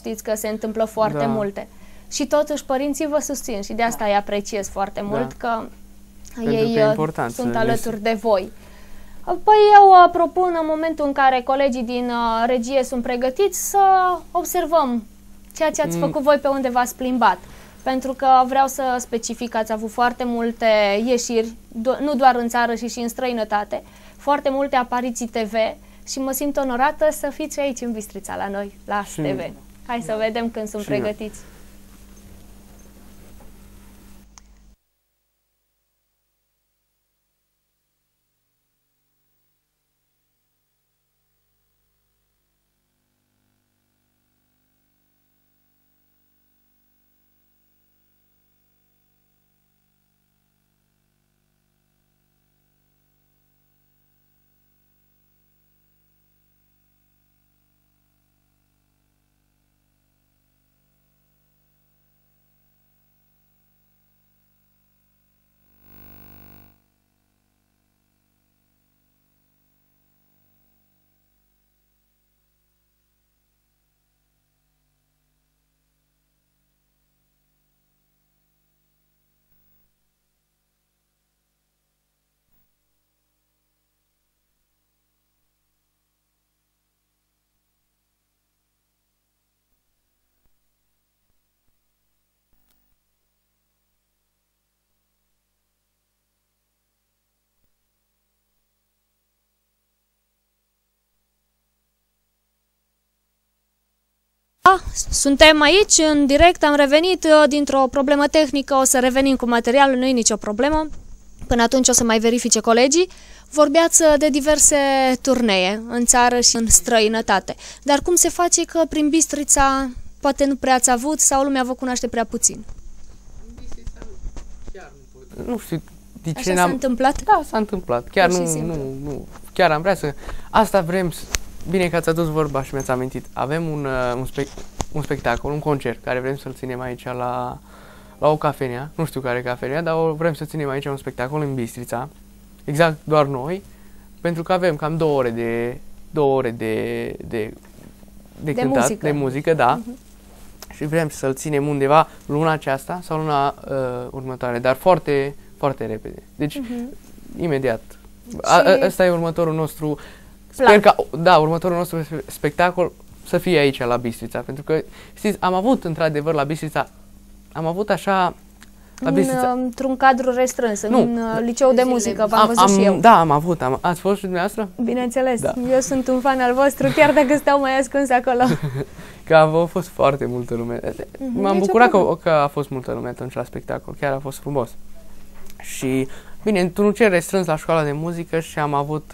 știți că se întâmplă foarte multe. Și totuși părinții vă susțin și de asta îi apreciez foarte mult, că ei sunt alături de voi. Păi eu propun, în momentul în care colegii din regie sunt pregătiți, să observăm ceea ce ați făcut voi pe unde v-ați plimbat. Pentru că vreau să specific că ați avut foarte multe ieșiri, nu doar în țară, ci și în străinătate, foarte multe apariții TV și mă simt onorată să fiți aici în Bistrița la noi, la TV. Hai să vedem când sunt pregătiți. Suntem aici, în direct, am revenit dintr-o problemă tehnică, o să revenim cu materialul, nu e nicio problemă. Până atunci o să mai verifice colegii. Vorbeați de diverse turnee în țară și în străinătate. Dar cum se face că prin Bistrița poate nu prea ați avut sau lumea vă cunoaște prea puțin? Nu știu de ce așa s-a întâmplat? Da, s-a întâmplat. Chiar nu, chiar am vrea să... Asta vrem să... Bine că ați adus vorba și mi-ați amintit. Avem un spectacol, un concert, care vrem să-l ținem aici la o cafenea. Nu știu care cafenea, dar vrem să ținem aici un spectacol în Bistrița. Exact, doar noi. Pentru că avem cam 2 ore de cântat, de muzică, da. Și vrem să-l ținem undeva luna aceasta sau luna următoare, dar foarte, foarte repede. Deci, imediat. Ăsta e următorul nostru... Sper că, următorul nostru spectacol să fie aici, la Bistrița, pentru că, știți, am avut, într-adevăr, la Bistrița, am avut așa, la Bistrița... Într-un cadru restrâns, în liceu de muzică, v-am văzut și eu. Da, am avut, ați fost și dumneavoastră? Bineînțeles, eu sunt un fan al vostru, chiar dacă stau mai ascuns acolo. Că a fost foarte multă lume. M-am bucurat că a fost multă lume atunci la spectacol, chiar a fost frumos. Și, bine, într-un cer restrâns la școala de muzică și am avut...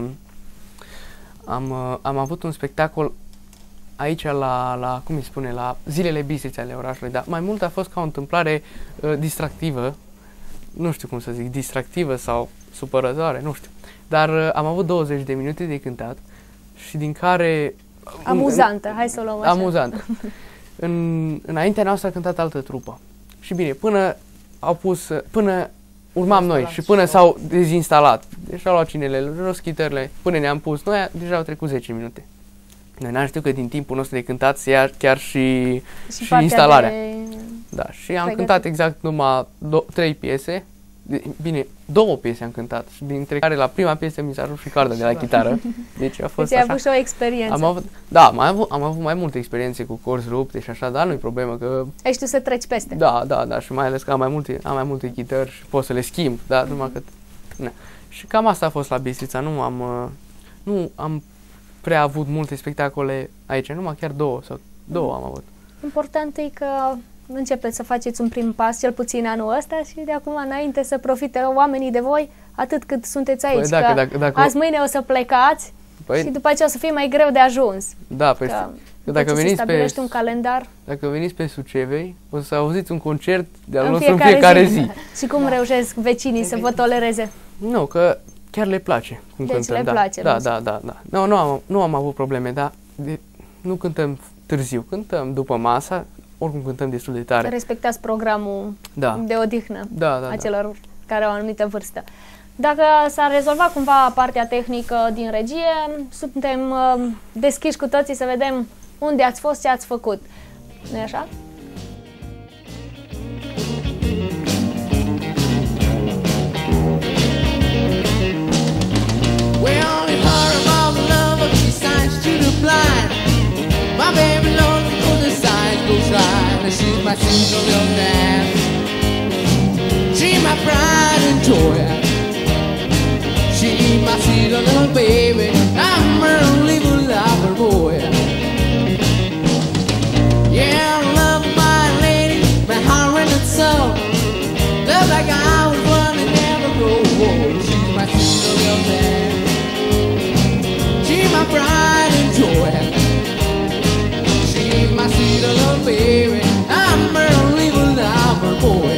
Am avut un spectacol aici la cum îi spune, la Zilele Bistriței ale orașului, dar mai mult a fost ca o întâmplare distractivă, nu știu cum să zic, distractivă sau supărătoare, nu știu. Dar am avut 20 de minute de cântat și din care... Amuzantă, hai să o luăm așa. Amuzantă. Înaintea noastră a cântat altă trupă. Și bine, până urmam noi și până s-au dezinstalat, deci au luat cinele, jos chitările, până ne-am pus noi, deja au trecut 10 minute. Noi n-am știut că din timpul nostru de cântat se ia chiar și instalarea. Da, și am cântat exact numai 3 piese, bine, 2 piese am cântat, dintre care la prima piesă mi s-a rupt și carda de la chitară. Deci a fost așa. Ai avut și o experiență. Am avut mai multe experiențe cu corzi rupte și așa, dar nu-i problemă că... Ai știut să treci peste. Da, și mai ales că am mai multe chitări și pot să le schimb, da, numai că... Și cam asta a fost la Bistrița, nu am prea avut multe spectacole aici, numai chiar 2 am avut. Important e că începeți să faceți un prim pas, cel puțin anul ăsta, și de acum înainte să profite oamenii de voi atât cât sunteți aici. Dacă azi mâine o să plecați și după aceea o să fie mai greu de ajuns. Da, dacă veniți un calendar. Dacă veniți pe Sucevei, o să auziți un concert de-al nostru în fiecare zi. Și cum reușesc vecinii să vă tolereze? Nu, că chiar le place cum cântăm. Le place. Da. Nu am avut probleme, dar nu cântăm târziu, cântăm după masa, oricum cântăm destul de tare. Respectați programul de odihnă a celor care au o anumită vârstă. Dacă s-a rezolvat cumva partea tehnică din regie, suntem deschiși cu toții să vedem unde ați fost, ce ați făcut. Nu-i așa? My baby loves to go the signs go shine. She's my single little man. She's my pride and joy. She's my sweet little baby. I'm her only lover boy. Yeah, I love my lady, my heart and its soul. Love like I was born and never grow old. She's my single little man. She's my pride and joy. My sweet little baby, I'm her only lover boy.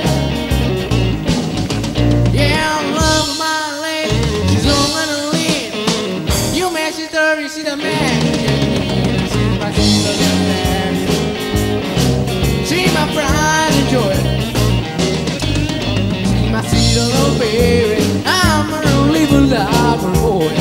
Yeah, I love my lady, she's long and lean. You man, she's dirty, she's the man. She's my sweet little man. She's my pride and joy. She's my sweet little baby, I'm her only lover boy.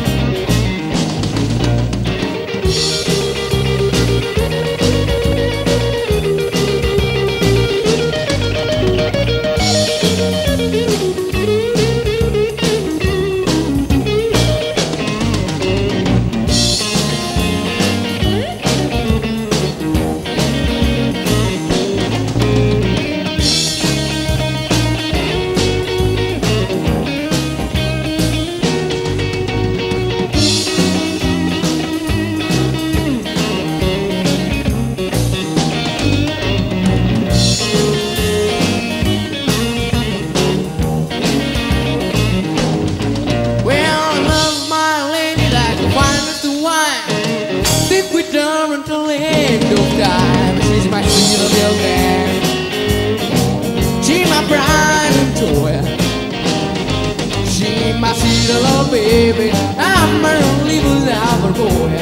Until the end of time. She's my sweet little man. She's my pride and joy. She's my sweet little baby. I'm her only lover boy.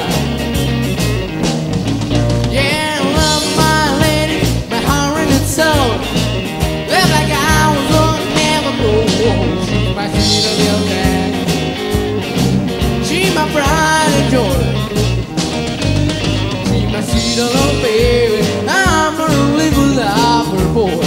Yeah, I love my lady, my heart and its soul. Live like I was born, never grow old. She's my sweet little man. She's my pride and joy. My sweet little baby, I'm her only lover boy.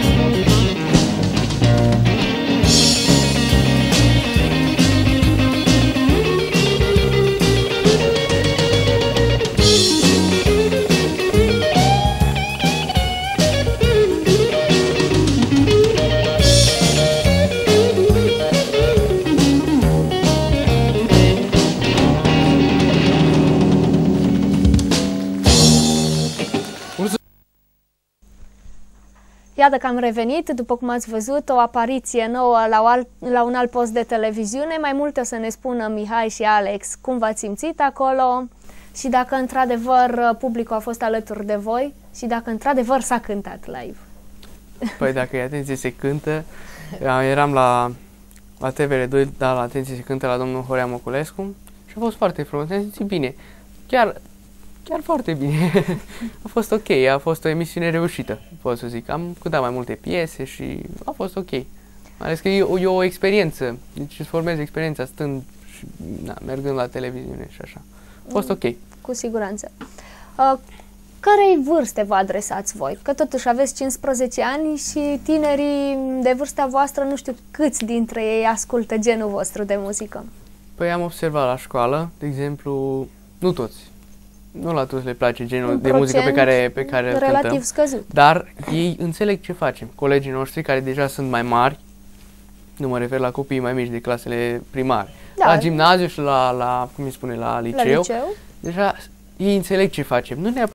Iată că am revenit, după cum ați văzut, o apariție nouă la un alt post de televiziune. Mai multe o să ne spună Mihai și Alex cum v-ați simțit acolo și dacă într-adevăr publicul a fost alături de voi și dacă într-adevăr s-a cântat live. Păi dacă e Atenție se cântă, eram la TVR2, dar la Atenție se cântă la domnul Horea Moculescu și a fost foarte frumos, ne-am simțit bine. Chiar foarte bine. A fost ok, a fost o emisiune reușită, pot să zic. Am cântat mai multe piese și a fost ok. Mai ales că e o experiență, deci îți formezi experiența stând și mergând la televiziune și așa. A fost ok. Cu siguranță. Cărei vârste vă adresați voi? Că totuși aveți 15 ani și tinerii de vârsta voastră, nu știu câți dintre ei ascultă genul vostru de muzică. Păi am observat la școală, de exemplu, nu toți. Nu la toți le place genul de muzică pe care îl relativ cântăm, scăzut. dar ei înțeleg ce facem. Colegii noștri care deja sunt mai mari, nu mă refer la copiii mai mici de clasele primare, da, la gimnaziu și la cum îi spune, la liceu, deja ei înțeleg ce facem. Nu neapărat